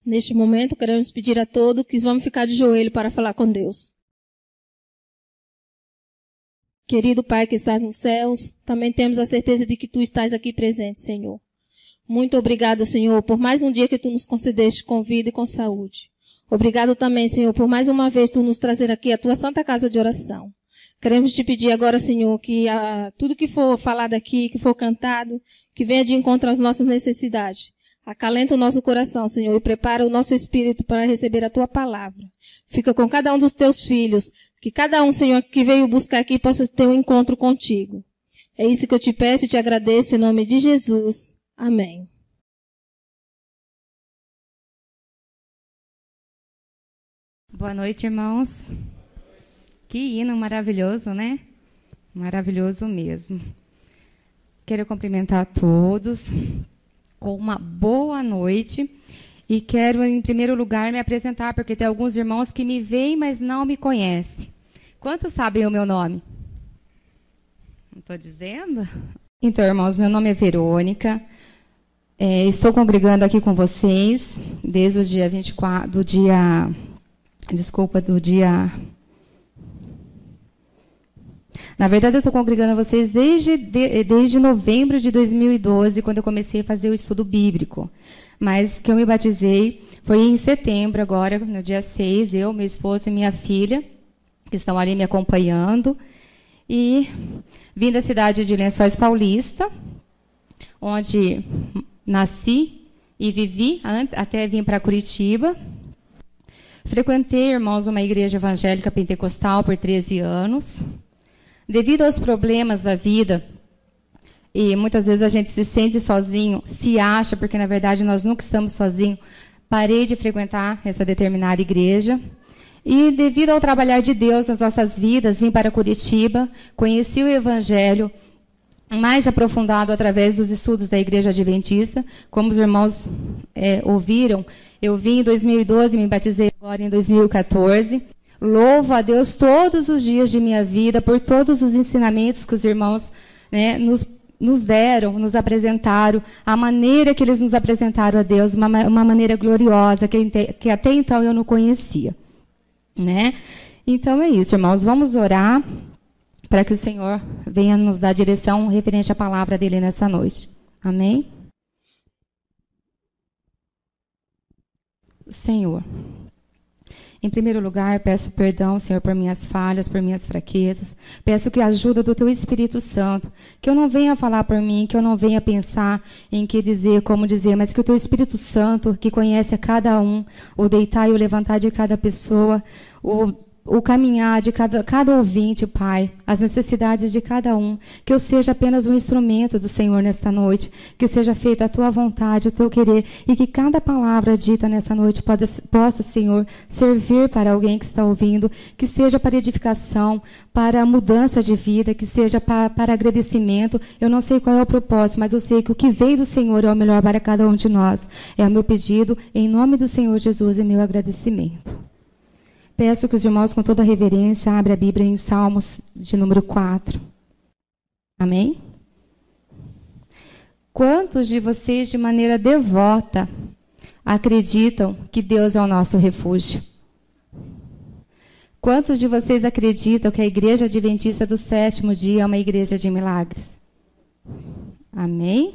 Neste momento, queremos pedir a todos que vamos ficar de joelho para falar com Deus. Querido Pai que estás nos céus, também temos a certeza de que Tu estás aqui presente, Senhor. Muito obrigado, Senhor, por mais um dia que Tu nos concedeste com vida e com saúde. Obrigado também, Senhor, por mais uma vez Tu nos trazer aqui a Tua Santa Casa de Oração. Queremos Te pedir agora, Senhor, que tudo que for falado aqui, que for cantado, que venha de encontro às nossas necessidades. Acalenta o nosso coração, Senhor, e prepara o nosso espírito para receber a Tua palavra. Fica com cada um dos Teus filhos, que cada um, Senhor, que veio buscar aqui possa ter um encontro contigo. É isso que eu Te peço e Te agradeço em nome de Jesus. Amém. Boa noite, irmãos. Que hino maravilhoso, né? Maravilhoso mesmo. Quero cumprimentar a todos com uma boa noite e quero, em primeiro lugar, me apresentar, porque tem alguns irmãos que me veem, mas não me conhecem. Quantos sabem o meu nome? Não estou dizendo? Então, irmãos, meu nome é Verônica. Estou congregando aqui com vocês desde o dia 24, do dia... Na verdade, eu estou congregando vocês desde novembro de 2012, quando eu comecei a fazer o estudo bíblico. Mas que eu me batizei foi em setembro, agora, no dia 6, eu, meu esposo e minha filha, que estão ali me acompanhando. E vim da cidade de Lençóis Paulista, onde nasci e vivi até vir para Curitiba. Frequentei, irmãos, uma igreja evangélica pentecostal por 13 anos. Devido aos problemas da vida, e muitas vezes a gente se sente sozinho, se acha, porque na verdade nós nunca estamos sozinhos, parei de frequentar essa determinada igreja. E devido ao trabalhar de Deus nas nossas vidas, vim para Curitiba, conheci o Evangelho mais aprofundado através dos estudos da Igreja Adventista. Como os irmãos ouviram, eu vim em 2012, me batizei agora em 2014. Louvo a Deus todos os dias de minha vida por todos os ensinamentos que os irmãos nos deram, nos apresentaram, a maneira que eles nos apresentaram a Deus, uma maneira gloriosa que até então eu não conhecia. Né? Então é isso, irmãos. Vamos orar para que o Senhor venha nos dar direção referente à palavra dele nessa noite. Amém? Senhor, em primeiro lugar, peço perdão, Senhor, por minhas falhas, por minhas fraquezas. Peço que a ajuda do Teu Espírito Santo, que eu não venha falar por mim, que eu não venha pensar em que dizer, como dizer, mas que o Teu Espírito Santo, que conhece a cada um, o deitar e o levantar de cada pessoa, o caminhar de cada ouvinte, Pai, as necessidades de cada um, que eu seja apenas um instrumento do Senhor nesta noite, que seja feita a Tua vontade, o Teu querer, e que cada palavra dita nessa noite possa, Senhor, servir para alguém que está ouvindo, que seja para edificação, para mudança de vida, que seja para agradecimento. Eu não sei qual é o propósito, mas eu sei que o que veio do Senhor é o melhor para cada um de nós. É o meu pedido, em nome do Senhor Jesus, e meu agradecimento. Peço que os irmãos, com toda reverência, abram a Bíblia em Salmos de número 4. Amém? Quantos de vocês, de maneira devota, acreditam que Deus é o nosso refúgio? Quantos de vocês acreditam que a Igreja Adventista do Sétimo Dia é uma igreja de milagres? Amém?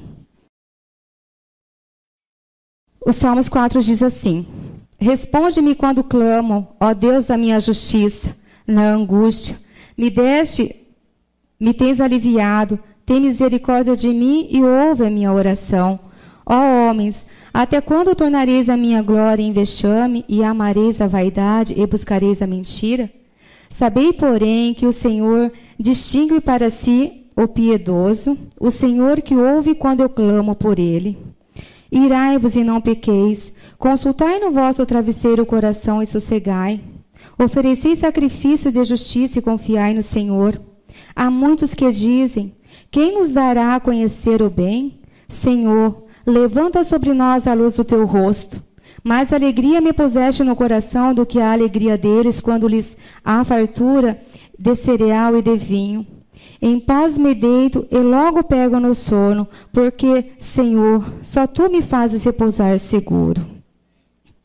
O Salmos 4 diz assim: responde-me quando clamo, ó Deus da minha justiça, na angústia. Me tens aliviado, tem misericórdia de mim e ouve a minha oração. Ó homens, até quando tornareis a minha glória em vexame, e amareis a vaidade e buscareis a mentira? Sabei, porém, que o Senhor distingue para si o piedoso, o Senhor que ouve quando eu clamo por ele. Irai-vos e não pequeis, consultai no vosso travesseiro o coração e sossegai. Oferecei sacrifício de justiça e confiai no Senhor. Há muitos que dizem: quem nos dará a conhecer o bem? Senhor, levanta sobre nós a luz do teu rosto. Mais alegria me puseste no coração do que a alegria deles quando lhes há fartura de cereal e de vinho. Em paz me deito e logo pego no sono, porque, Senhor, só Tu me fazes repousar seguro.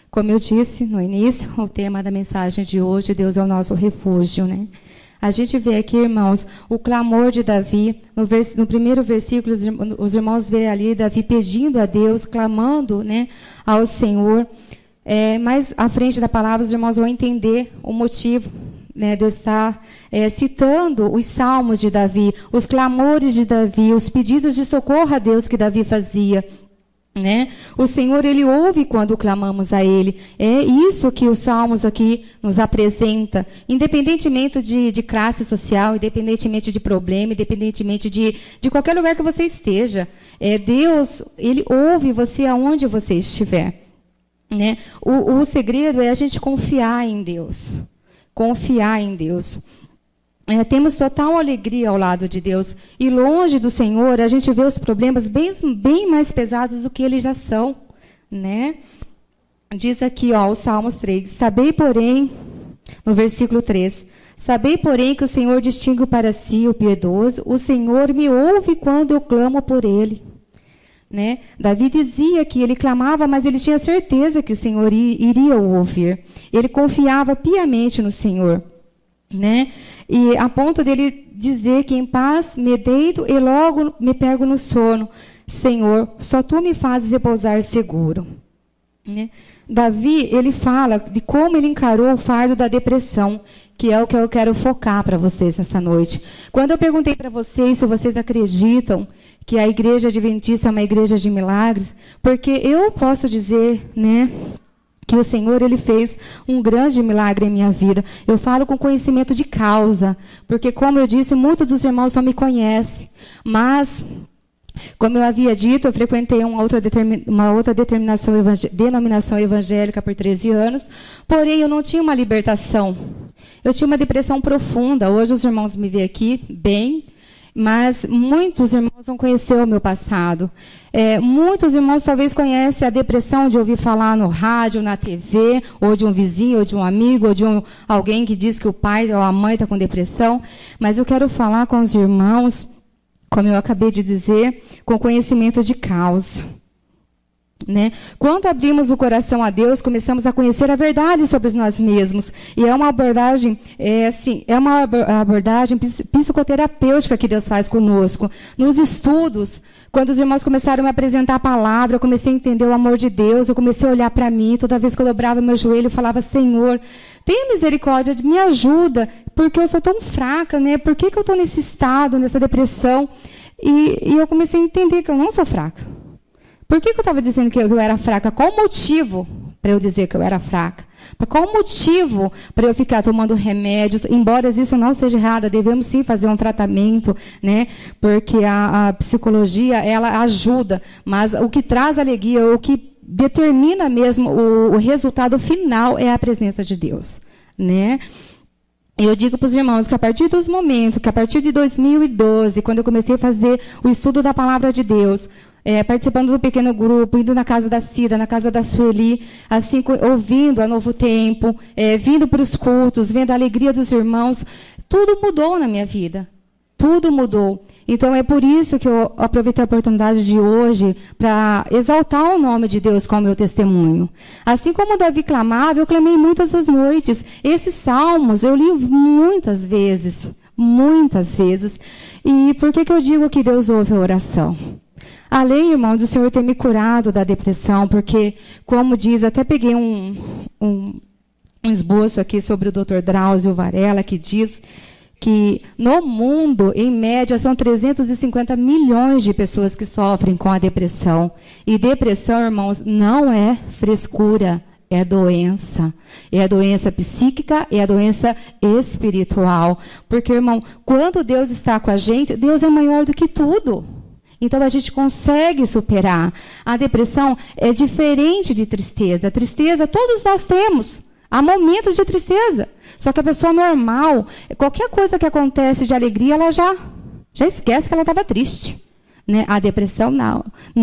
Como eu disse no início, o tema da mensagem de hoje, Deus é o nosso refúgio, né? A gente vê aqui, irmãos, o clamor de Davi. No primeiro versículo, os irmãos veem ali Davi pedindo a Deus, clamando, né, ao Senhor. Mais à frente da palavra, os irmãos vão entender o motivo. Né? Deus está citando os salmos de Davi, os clamores de Davi, os pedidos de socorro a Deus que Davi fazia. Né? O Senhor, Ele ouve quando clamamos a Ele. É isso que os salmos aqui nos apresenta. Independentemente de classe social, independentemente de problema, independentemente de qualquer lugar que você esteja. Deus, Ele ouve você aonde você estiver. Né? O segredo é a gente confiar em Deus. Confiar em Deus. Temos total alegria ao lado de Deus. E longe do Senhor, a gente vê os problemas bem mais pesados do que eles já são. Né? Diz aqui, ó, o Salmos 3. Sabei, porém, no versículo 3. Sabei, porém, que o Senhor distingue para si o piedoso. O Senhor me ouve quando eu clamo por ele. Né? Davi dizia que ele clamava, mas ele tinha certeza que o Senhor iria o ouvir. Ele confiava piamente no Senhor. Né? E a ponto dele dizer que em paz me deito e logo me pego no sono. Senhor, só tu me fazes repousar seguro. Né? Davi, ele fala de como ele encarou o fardo da depressão, que é o que eu quero focar para vocês nessa noite. Quando eu perguntei para vocês se vocês acreditam que a Igreja Adventista é uma igreja de milagres, porque eu posso dizer, né, que o Senhor, Ele fez um grande milagre em minha vida. Eu falo com conhecimento de causa, porque, como eu disse, muitos dos irmãos não me conhecem. Mas, como eu havia dito, eu frequentei uma outra denominação evangélica por 13 anos, porém, eu não tinha uma libertação. Eu tinha uma depressão profunda. Hoje, os irmãos me veem aqui bem, mas muitos irmãos não conheceram o meu passado. Muitos irmãos talvez conhecem a depressão de ouvir falar no rádio, na TV, ou de um vizinho, ou de um amigo, ou de alguém que diz que o pai ou a mãe está com depressão. Mas eu quero falar com os irmãos, como eu acabei de dizer, com conhecimento de causa. Né? Quando abrimos o coração a Deus, começamos a conhecer a verdade sobre nós mesmos. E é uma abordagem, psicoterapêutica que Deus faz conosco. Nos estudos, quando os irmãos começaram a me apresentar a palavra, eu comecei a entender o amor de Deus, eu comecei a olhar para mim, toda vez que eu dobrava meu joelho, eu falava, Senhor, tenha misericórdia, me ajuda, porque eu sou tão fraca, né? Por que eu estou nesse estado, nessa depressão? E eu comecei a entender que eu não sou fraca. Por que eu estava dizendo que eu era fraca? Qual o motivo para eu dizer que eu era fraca? Qual o motivo para eu ficar tomando remédios? Embora isso não seja errado, devemos sim fazer um tratamento, né? Porque a psicologia, ela ajuda, mas o que traz alegria, o que determina mesmo o resultado final é a presença de Deus, né? Eu digo para os irmãos que a partir de 2012, quando eu comecei a fazer o estudo da Palavra de Deus, participando do pequeno grupo, indo na casa da Cida, na casa da Sueli, assim, ouvindo a Novo Tempo, vindo para os cultos, vendo a alegria dos irmãos, tudo mudou na minha vida. Tudo mudou. Então, é por isso que eu aproveitei a oportunidade de hoje para exaltar o nome de Deus com o meu testemunho. Assim como Davi clamava, eu clamei muitas as noites. Esses salmos eu li muitas vezes. Muitas vezes. E por que eu digo que Deus ouve a oração? Além, irmão, do Senhor ter me curado da depressão, porque, como diz, até peguei um esboço aqui sobre o Dr. Drauzio Varela, que diz que no mundo, em média, são 350 milhões de pessoas que sofrem com a depressão. E depressão, irmãos, não é frescura, é doença. É a doença psíquica, é a doença espiritual. Porque, irmão, quando Deus está com a gente, Deus é maior do que tudo. Então, a gente consegue superar. A depressão é diferente de tristeza. Tristeza, todos nós temos. Há momentos de tristeza. Só que a pessoa normal, qualquer coisa que acontece de alegria, ela já esquece que ela estava triste. Né? A depressão, não.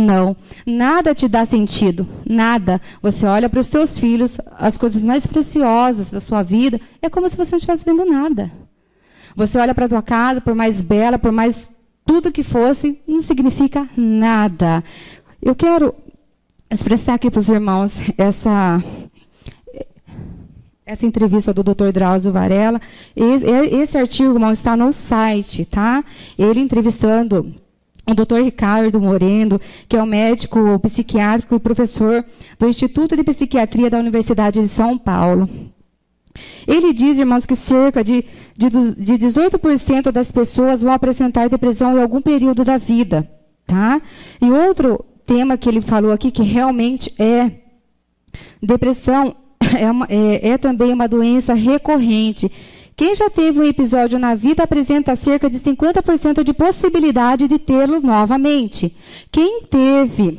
Nada te dá sentido. Nada. Você olha para os seus filhos, as coisas mais preciosas da sua vida, é como se você não estivesse vendo nada. Você olha para a tua casa, por mais bela, por mais tudo que fosse, não significa nada. Eu quero expressar aqui para os irmãos essa entrevista do Dr. Drauzio Varela. Esse artigo, irmão, está no site, tá? Ele entrevistando o Dr. Ricardo Moreno, que é um médico psiquiátrico e professor do Instituto de Psiquiatria da Universidade de São Paulo. Ele diz, irmãos, que cerca de 18% das pessoas vão apresentar depressão em algum período da vida, tá? E outro tema que ele falou aqui, que realmente depressão é também uma doença recorrente. Quem já teve um episódio na vida apresenta cerca de 50% de possibilidade de tê-lo novamente. Quem teve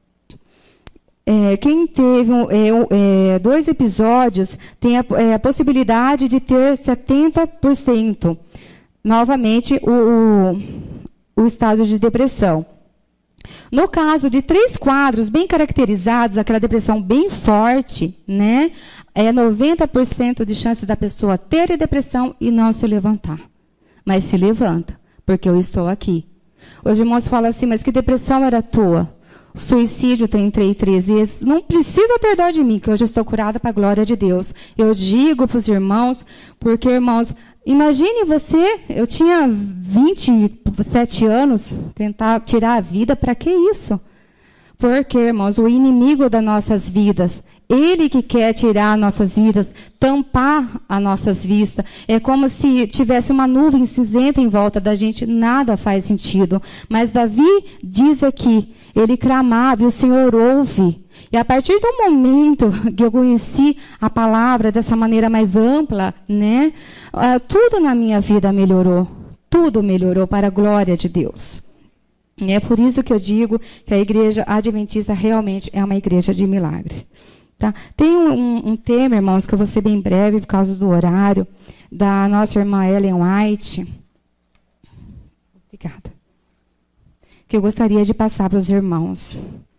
2 episódios tem a possibilidade de ter 70% novamente o estado de depressão. No caso de 3 quadros bem caracterizados, aquela depressão bem forte, né, é 90% de chance da pessoa ter depressão e não se levantar. Mas se levanta, porque eu estou aqui. Os irmãos falam assim, mas que depressão era tua? Suicídio, tentei 3 vezes. Não precisa ter dó de mim, que hoje eu estou curada para a glória de Deus. Eu digo para os irmãos, porque, irmãos, imagine você, eu tinha 27 anos, tentar tirar a vida, para que isso? Porque, irmãos, o inimigo das nossas vidas, ele que quer tirar nossas vidas, tampar as nossas vistas. É como se tivesse uma nuvem cinzenta em volta da gente, nada faz sentido. Mas Davi diz aqui, ele clamava e o Senhor ouve. E a partir do momento que eu conheci a palavra dessa maneira mais ampla, né, tudo na minha vida melhorou. Tudo melhorou para a glória de Deus. E é por isso que eu digo que a igreja adventista realmente é uma igreja de milagres. Tá? Tem um tema, irmãos, que eu vou ser bem breve por causa do horário, da nossa irmã Ellen White. Obrigada. Que eu gostaria de passar para os irmãos.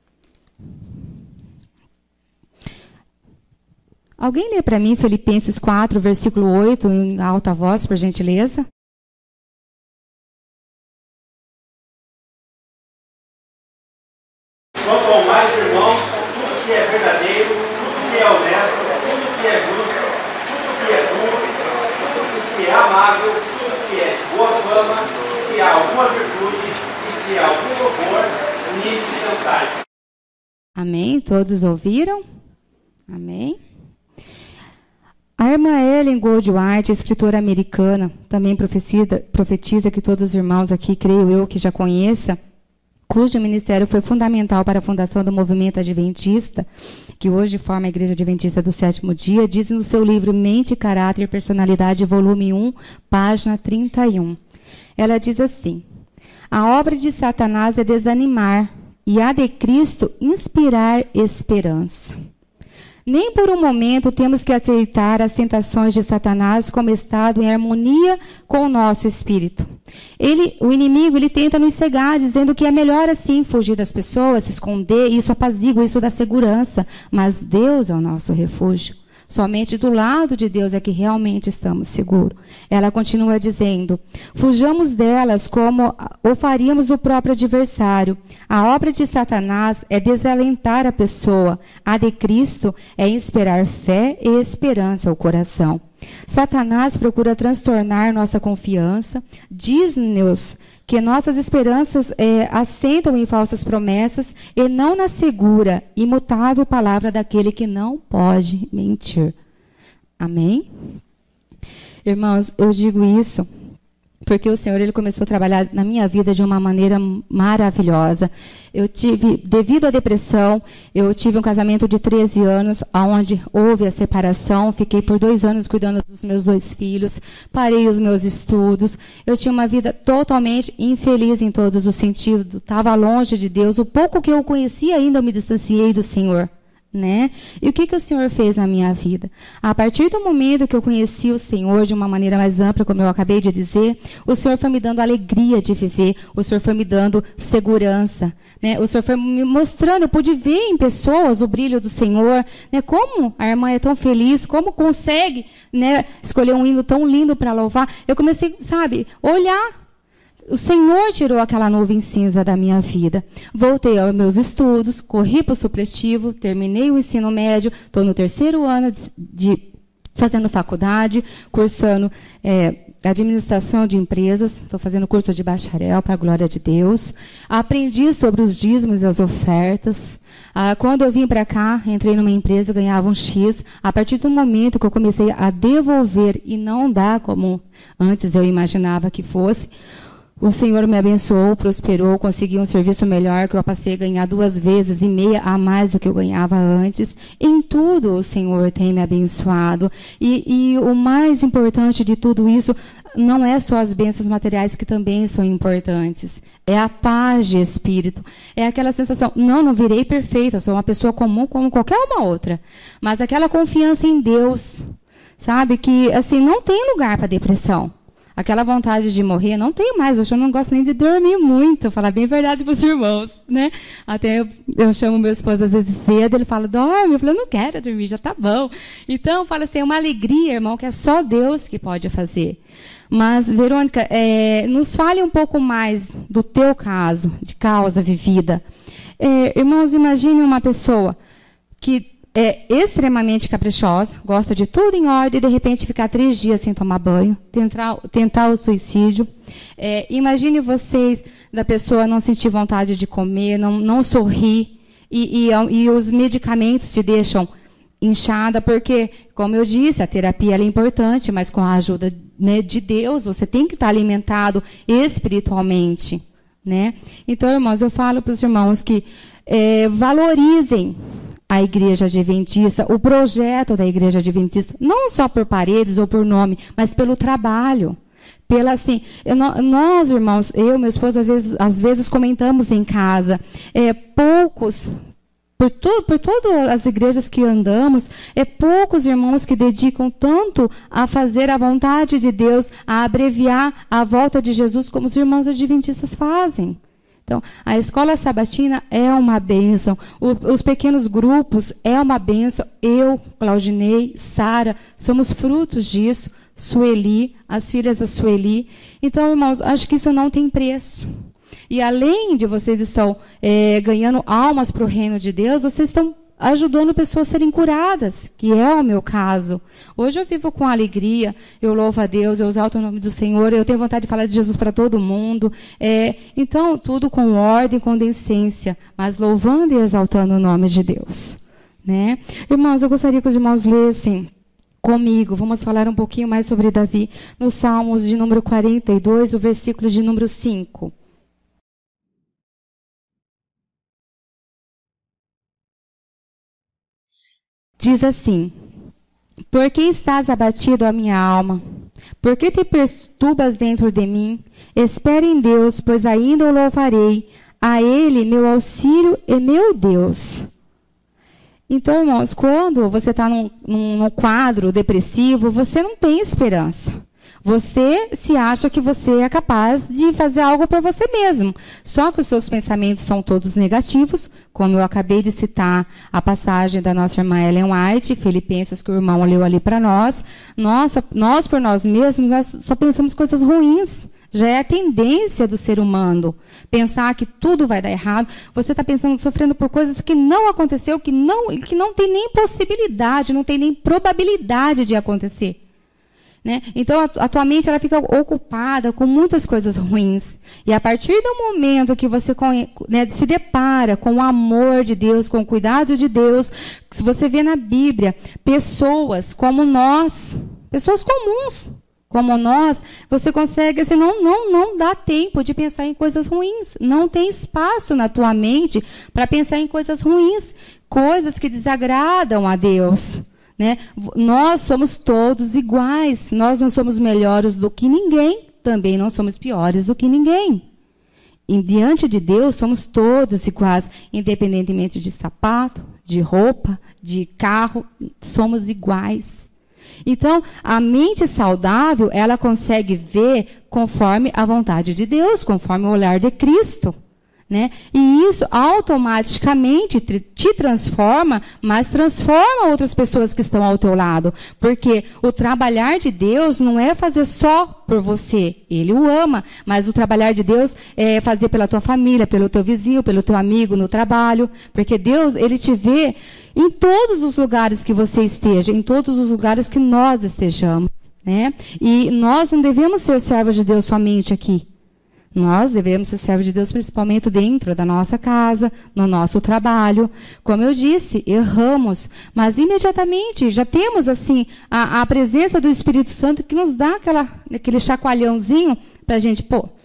Alguém lê para mim Filipenses 4, versículo 8, em alta voz, por gentileza? Quanto ao mais, irmãos, tudo que é verdadeiro, tudo que é honesto, tudo que é justo, tudo que é puro, tudo que é amável, tudo que é boa fama, se há alguma virtude e se há algum louvor, nisso pensai. Amém? Todos ouviram? Amém? A irmã Ellen Goldwhite, escritora americana, também profetiza que todos os irmãos aqui, creio eu, que já conheça, cujo ministério foi fundamental para a fundação do movimento adventista, que hoje forma a Igreja Adventista do Sétimo Dia, diz no seu livro Mente, Caráter e Personalidade, volume 1, página 31. Ela diz assim, a obra de Satanás é desanimar e a de Cristo inspirar esperança. Nem por um momento temos que aceitar as tentações de Satanás como estado em harmonia com o nosso espírito. O inimigo, ele tenta nos cegar, dizendo que é melhor assim fugir das pessoas, se esconder, isso apazigua, isso dá segurança. Mas Deus é o nosso refúgio. Somente do lado de Deus é que realmente estamos seguros. Ela continua dizendo, fujamos delas como o faríamos do próprio adversário. A obra de Satanás é desalentar a pessoa. A de Cristo é inspirar fé e esperança ao coração. Satanás procura transtornar nossa confiança, diz-nos que nossas esperanças assentam em falsas promessas e não na segura, imutável palavra daquele que não pode mentir. Amém? Irmãos, eu digo isso porque o Senhor, ele começou a trabalhar na minha vida de uma maneira maravilhosa. Devido à depressão, eu tive um casamento de 13 anos, onde houve a separação. Fiquei por 2 anos cuidando dos meus 2 filhos, parei os meus estudos. Eu tinha uma vida totalmente infeliz em todos os sentidos, estava longe de Deus. O pouco que eu conhecia ainda, eu me distanciei do Senhor. Né? E o que o Senhor fez na minha vida? A partir do momento que eu conheci o Senhor de uma maneira mais ampla, como eu acabei de dizer, o Senhor foi me dando alegria de viver, o Senhor foi me dando segurança, né? O Senhor foi me mostrando, eu pude ver em pessoas o brilho do Senhor, né? Como a irmã é tão feliz, como consegue, né, escolher um hino tão lindo para louvar. Eu comecei, olhar. O Senhor tirou aquela nuvem cinza da minha vida. Voltei aos meus estudos, corri para o supletivo, terminei o ensino médio, estou no 3º ano de fazendo faculdade, cursando administração de empresas, estou fazendo curso de bacharel, para a glória de Deus. Aprendi sobre os dízimos e as ofertas. Quando eu vim para cá, entrei numa empresa, eu ganhava um X. A partir do momento que eu comecei a devolver e não dar como antes eu imaginava que fosse, o Senhor me abençoou, prosperou, consegui um serviço melhor, que eu passei a ganhar 2,5 vezes a mais do que eu ganhava antes. Em tudo o Senhor tem me abençoado. E o mais importante de tudo isso não é só as bênçãos materiais, que também são importantes. É a paz de espírito. É aquela sensação, não virei perfeita, sou uma pessoa comum como qualquer uma outra. Mas aquela confiança em Deus, sabe? Que assim, não tem lugar para depressão. Aquela vontade de morrer, não tenho mais. Hoje eu não gosto nem de dormir muito, falar bem a verdade para os irmãos, né? Até eu chamo meu esposo às vezes cedo, ele fala, dorme. Eu falo, eu não quero dormir, já está bom. Então, fala assim, é uma alegria, irmão, que é só Deus que pode fazer. Mas, Verônica, nos fale um pouco mais do teu caso, de causa vivida. Irmãos, imagine uma pessoa que é extremamente caprichosa, gosta de tudo em ordem, e de repente ficar 3 dias sem tomar banho, tentar o suicídio. Imagine vocês, da pessoa não sentir vontade de comer, não sorrir, e os medicamentos te deixam inchada, porque, como eu disse, a terapia ela é importante, mas com a ajuda, né, de Deus, você tem que estar alimentado espiritualmente, né? Então, irmãos, eu falo para os irmãos que valorizem a Igreja Adventista, o projeto da Igreja Adventista, não só por paredes ou por nome, mas pelo trabalho. Nós, irmãos, eu e meu esposo, às vezes comentamos em casa, poucos, por todas as igrejas que andamos, poucos irmãos que dedicam tanto a fazer a vontade de Deus, a abreviar a volta de Jesus, como os irmãos adventistas fazem. Então, a escola sabatina é uma bênção. Os pequenos grupos é uma bênção. Eu, Claudinei, Sara, somos frutos disso. Sueli, as filhas da Sueli. Então, irmãos, acho que isso não tem preço. E além de vocês estão ganhando almas para o reino de Deus, vocês estão ajudando pessoas a serem curadas, que é o meu caso. Hoje eu vivo com alegria, eu louvo a Deus, eu exalto o nome do Senhor, eu tenho vontade de falar de Jesus para todo mundo. Então, tudo com ordem, com decência, mas louvando e exaltando o nome de Deus, né? Irmãos, eu gostaria que os irmãos lessem comigo, vamos falar um pouquinho mais sobre Davi, nos Salmos de número 42, o versículo de número 5. Diz assim: por que estás abatido, a minha alma? Por que te perturbas dentro de mim? Espere em Deus, pois ainda o louvarei. A Ele, meu auxílio e meu Deus. Então, irmãos, quando você está num quadro depressivo, você não tem esperança. Você se acha que você é capaz de fazer algo para você mesmo. Só que os seus pensamentos são todos negativos, como eu acabei de citar a passagem da nossa irmã Ellen White, Filipenses, que o irmão leu ali para nós. Nós, por nós mesmos, nós só pensamos coisas ruins. Já é a tendência do ser humano pensar que tudo vai dar errado. Você está pensando, sofrendo por coisas que não aconteceu, que não tem nem possibilidade, não tem nem probabilidade de acontecer. Né? Então, a tua mente ela fica ocupada com muitas coisas ruins. E a partir do momento que você se depara com o amor de Deus, com o cuidado de Deus, se você vê na Bíblia pessoas como nós, pessoas comuns como nós, você consegue, assim, não dá tempo de pensar em coisas ruins. Não tem espaço na tua mente para pensar em coisas ruins, coisas que desagradam a Deus. Né? Nós somos todos iguais, nós não somos melhores do que ninguém, também não somos piores do que ninguém. E diante de Deus somos todos iguais, independentemente de sapato, de roupa, de carro, somos iguais. Então, a mente saudável, ela consegue ver conforme a vontade de Deus, conforme o olhar de Cristo. né? E isso automaticamente te transforma, mas transforma outras pessoas que estão ao teu lado. Porque o trabalhar de Deus não é fazer só por você. Ele o ama, mas o trabalhar de Deus é fazer pela tua família, pelo teu vizinho, pelo teu amigo no trabalho. Porque Deus, Ele te vê em todos os lugares que você esteja, em todos os lugares que nós estejamos, né? E nós não devemos ser servos de Deus somente aqui. Nós devemos ser servos de Deus principalmente dentro da nossa casa, no nosso trabalho. Como eu disse, erramos, mas imediatamente já temos assim a presença do Espírito Santo que nos dá aquele chacoalhãozinho para a gente,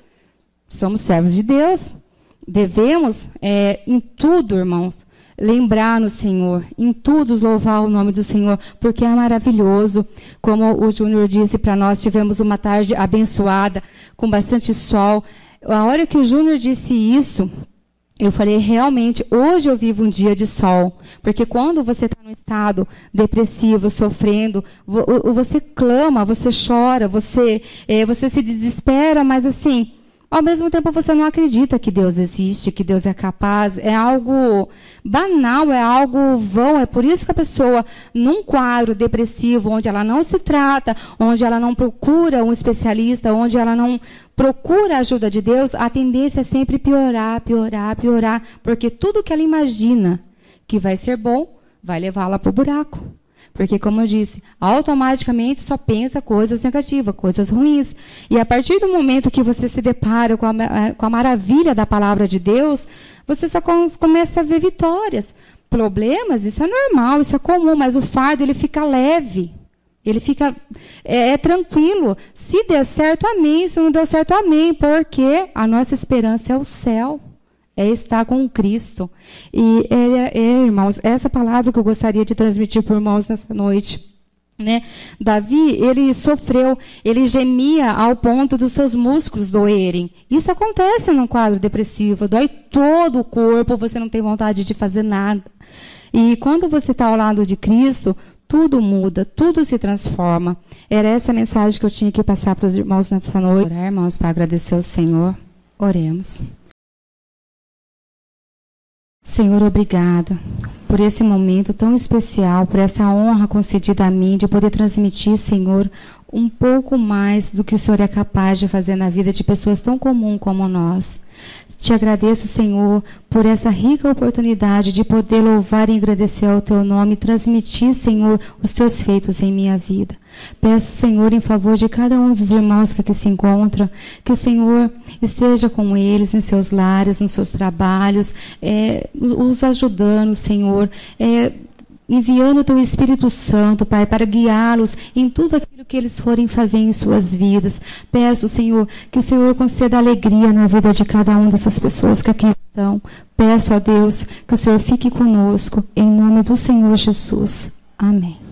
somos servos de Deus. Devemos, em tudo, irmãos, lembrar no Senhor, em tudo louvar o nome do Senhor, porque é maravilhoso. Como o Júnior disse para nós, tivemos uma tarde abençoada, com bastante sol. A hora que o Júnior disse isso, eu falei, realmente, hoje eu vivo um dia de sol. Porque quando você está num estado depressivo, sofrendo, você clama, você chora, você se desespera, mas assim, ao mesmo tempo você não acredita que Deus existe, que Deus é capaz. É algo banal, é algo vão. É por isso que a pessoa, num quadro depressivo, onde ela não se trata, onde ela não procura um especialista, onde ela não procura a ajuda de Deus, a tendência é sempre piorar, piorar, piorar. Porque tudo que ela imagina que vai ser bom, vai levá-la para o buraco. Porque, como eu disse, automaticamente só pensa coisas negativas, coisas ruins. E a partir do momento que você se depara com a maravilha da palavra de Deus, você só começa a ver vitórias. Problemas, isso é normal, isso é comum, mas o fardo, ele fica leve. Ele fica tranquilo. Se der certo, amém. Se não deu certo, amém. Porque a nossa esperança é o céu. É estar com Cristo. E, irmãos, essa palavra que eu gostaria de transmitir para os irmãos nessa noite. Né? Davi, ele sofreu, ele gemia ao ponto dos seus músculos doerem. Isso acontece num quadro depressivo. Dói todo o corpo, você não tem vontade de fazer nada. E quando você está ao lado de Cristo, tudo muda, tudo se transforma. Era essa a mensagem que eu tinha que passar para os irmãos nessa noite. Orar, irmãos, para agradecer ao Senhor. Oremos. Senhor, obrigada por esse momento tão especial, por essa honra concedida a mim de poder transmitir, Senhor, um pouco mais do que o Senhor é capaz de fazer na vida de pessoas tão comuns como nós. Te agradeço, Senhor, por essa rica oportunidade de poder louvar e agradecer ao Teu nome e transmitir, Senhor, os Teus feitos em minha vida. Peço, Senhor, em favor de cada um dos irmãos que aqui se encontram, que o Senhor esteja com eles em seus lares, nos seus trabalhos, os ajudando, Senhor, enviando o Teu Espírito Santo, Pai, para guiá-los em tudo aquilo que eles forem fazer em suas vidas. Peço, Senhor, que o Senhor conceda alegria na vida de cada uma dessas pessoas que aqui estão. Peço a Deus que o Senhor fique conosco, em nome do Senhor Jesus. Amém.